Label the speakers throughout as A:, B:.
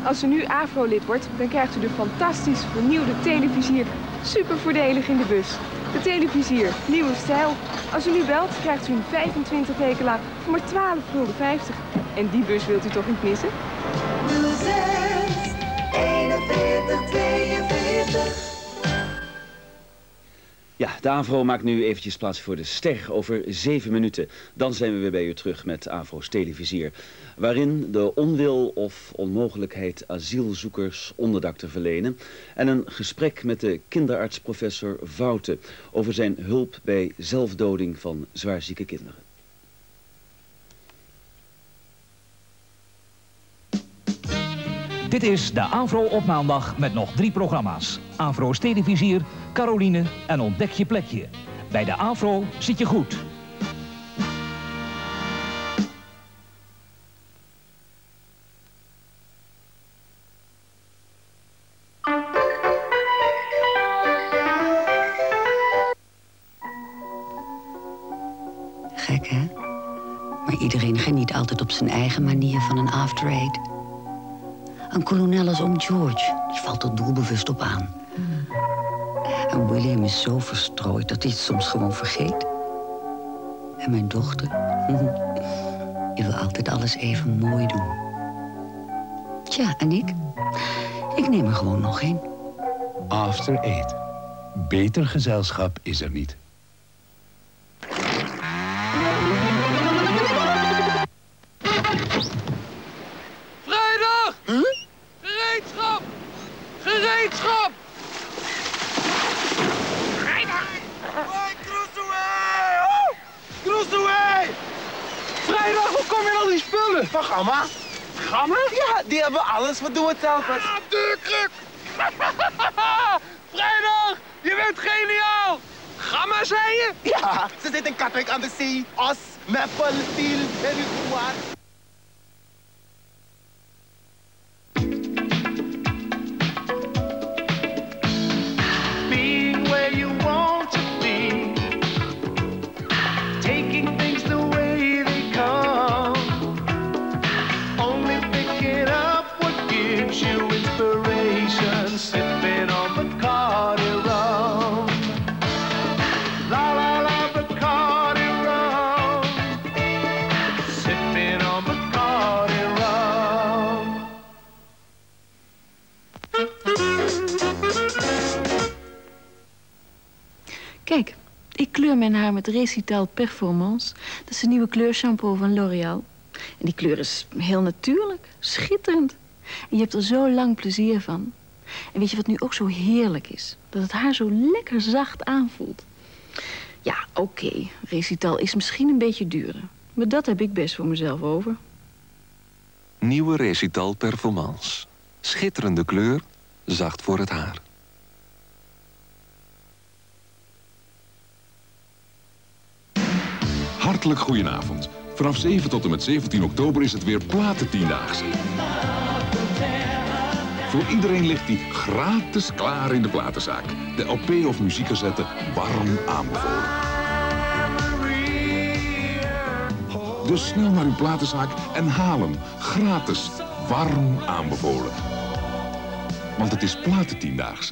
A: Als u nu AVRO-lid wordt, dan krijgt u de fantastisch vernieuwde televisier super voordelig in de bus. De televisier, nieuwe stijl. Als u nu belt, krijgt u een 25 weken lang voor maar €12,50. En die bus wilt u toch niet missen?
B: 06 41 42.
C: Ja, de AVRO maakt nu eventjes plaats voor de ster over 7 minuten. Dan zijn we weer bij u terug met AVRO's televisier. Waarin de onwil of onmogelijkheid asielzoekers onderdak te verlenen. En een gesprek met de kinderarts professor Vouten over zijn hulp bij zelfdoding van zwaarzieke kinderen.
D: Dit is de AVRO op maandag met nog 3 programma's. AVRO's televisier, Caroline en Ontdek je plekje. Bij de AVRO zit je goed.
E: Gek, hè? Maar iedereen geniet altijd op zijn eigen manier van een after eight. Een kolonel als oom George, die valt er doelbewust op aan. En William is zo verstrooid dat hij het soms gewoon vergeet. En mijn dochter, die wil altijd alles even mooi doen. Tja, en ik? Ik neem er gewoon nog een.
F: After eight. Beter gezelschap is er niet.
G: Gereedschap! Vrijdag! Hoi, Crusoe! Oh! Crusoe! Vrijdag, hoe kom je aan al die spullen? Van Gamma. Gamma? Ja, die hebben alles. We doen het zelf. Ah, deurkruk! Vrijdag, je bent geniaal! Gamma, zei je? Ja, ze zit in Katwijk aan de zee. Os, Meppel, Tiel en Uguar.
H: Kijk, ik kleur mijn haar met Recital Performance. Dat is een nieuwe kleurshampoo van L'Oréal. En die kleur is heel natuurlijk, schitterend. En je hebt er zo lang plezier van. En weet je wat nu ook zo heerlijk is? Dat het haar zo lekker zacht aanvoelt. Ja, oké, Recital is misschien een beetje duurder. Maar dat heb ik best voor mezelf over.
I: Nieuwe Recital Performance. Schitterende kleur, zacht voor het haar.
J: Hartelijk goedenavond. Vanaf 7 tot en met 17 oktober is het weer Platentiendaagse. Voor iedereen ligt die gratis klaar in de platenzaak. De LP of muziekcassette warm aanbevolen. Dus snel naar uw platenzaak en haal hem gratis warm aanbevolen. Want het is Platentiendaagse.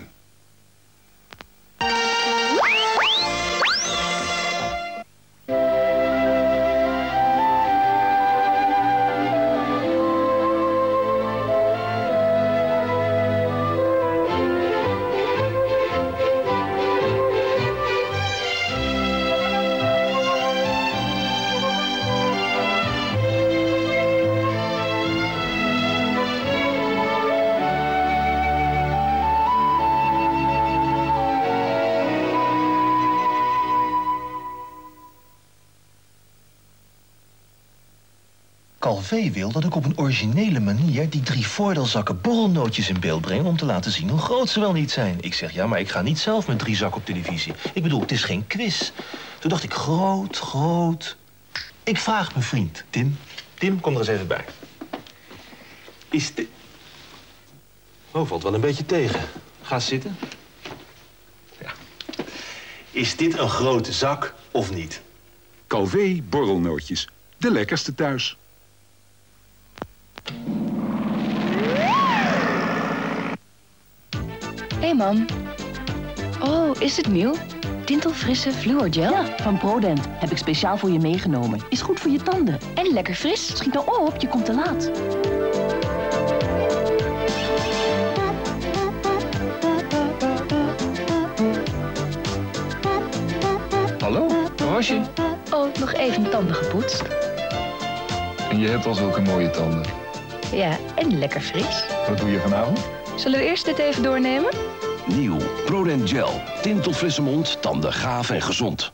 K: Calvé wil dat ik op een originele manier die 3 voordeelzakken borrelnootjes in beeld breng om te laten zien hoe groot ze wel niet zijn. Ik zeg, ja, maar ik ga niet zelf met 3 zakken op televisie. Ik bedoel, het is geen quiz. Toen dacht ik, groot. Ik vraag mijn vriend, Tim. Tim, kom er eens even bij. Is dit... Oh, valt wel een beetje tegen. Ga zitten. Ja. Is dit een grote zak of niet?
J: Calvé borrelnootjes. De lekkerste thuis.
L: Hey, mam. Oh, is het nieuw? Tintelfrisse fluorgel?
M: Ja, van Prodent. Heb ik speciaal voor je meegenomen. Is goed voor je tanden.
L: En lekker fris.
M: Schiet nou op, je komt te laat.
N: Hallo, waar was je?
L: Oh, nog even tanden gepoetst.
N: En je hebt al zulke mooie tanden.
L: Ja, en lekker fris.
N: Wat doe je vanavond?
L: Zullen we eerst dit even doornemen?
O: Nieuw, Prodent Gel. Tintelfrisse mond, tanden gaaf en gezond.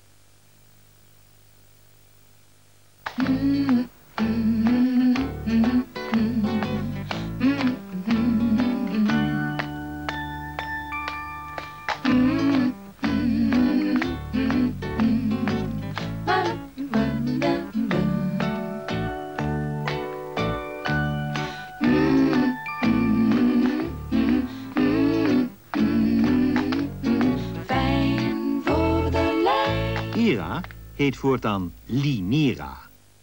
P: Ira heet voortaan Linera.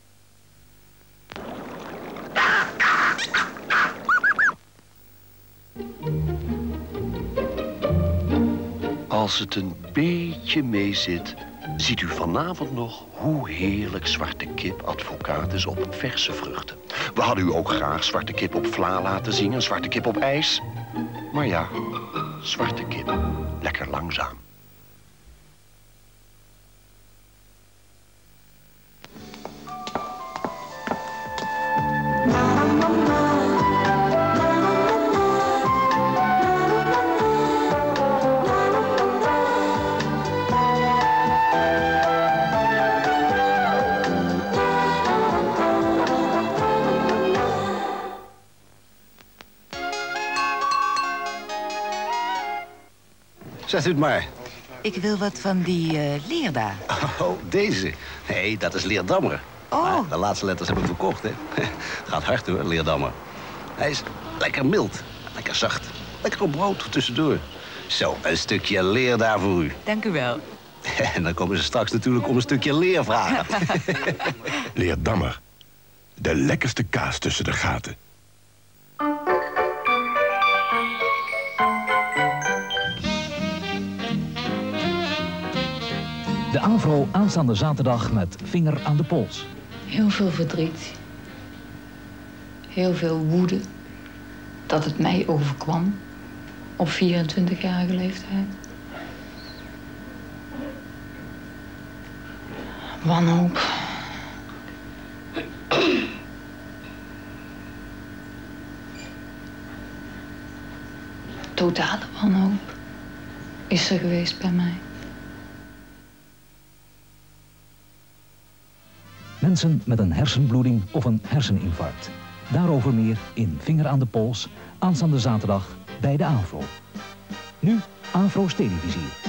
O: Als het een beetje meezit, ziet u vanavond nog hoe heerlijk zwarte kip advocaat is op verse vruchten. We hadden u ook graag zwarte kip op vla laten zien en zwarte kip op ijs. Maar ja, zwarte kip, lekker langzaam.
Q: Zegt u het maar.
R: Ik wil wat van die leerda.
Q: Oh, deze. Nee, dat is Leerdammer.
R: Oh.
Q: Maar de laatste letters heb ik verkocht, hè. Gaat hard, hoor, Leerdammer. Hij is lekker mild, lekker zacht. Lekker op brood tussendoor. Zo, een stukje leer daar voor u.
R: Dank u wel.
Q: En dan komen ze straks natuurlijk om een stukje leer vragen.
J: Leerdammer. De lekkerste kaas tussen de gaten.
D: De AVRO aanstaande zaterdag met Vinger aan de Pols.
H: Heel veel verdriet. Heel veel woede. Dat het mij overkwam. Op 24-jarige leeftijd. Wanhoop. Totale wanhoop is er geweest bij mij.
D: Mensen met een hersenbloeding of een herseninfarct. Daarover meer in Vinger aan de Pols, aanstaande zaterdag bij de AVRO. Nu AVRO's Televisie.